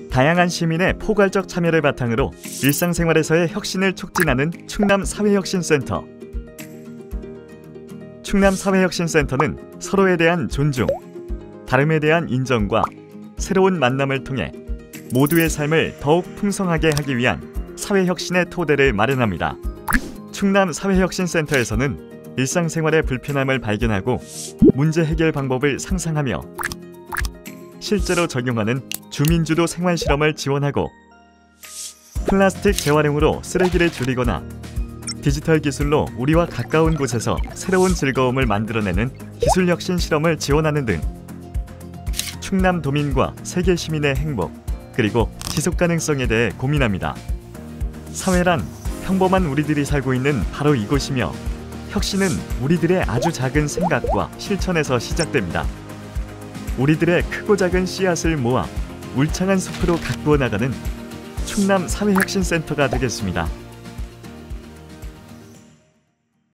다양한 시민의 포괄적 참여를 바탕으로 일상생활에서의 혁신을 촉진하는 충남 사회혁신센터. 충남 사회혁신센터는 서로에 대한 존중, 다름에 대한 인정과 새로운 만남을 통해 모두의 삶을 더욱 풍성하게 하기 위한 사회혁신의 토대를 마련합니다. 충남 사회혁신센터에서는 일상생활의 불편함을 발견하고 문제 해결 방법을 상상하며 실제로 적용하는 주민주도 생활실험을 지원하고 플라스틱 재활용으로 쓰레기를 줄이거나 디지털 기술로 우리와 가까운 곳에서 새로운 즐거움을 만들어내는 기술혁신 실험을 지원하는 등 충남 도민과 세계 시민의 행복 그리고 지속가능성에 대해 고민합니다. 사회란 평범한 우리들이 살고 있는 바로 이곳이며 혁신은 우리들의 아주 작은 생각과 실천에서 시작됩니다. 우리들의 크고 작은 씨앗을 모아 울창한 숲으로 가꾸어 나가는 충남 사회혁신센터가 되겠습니다.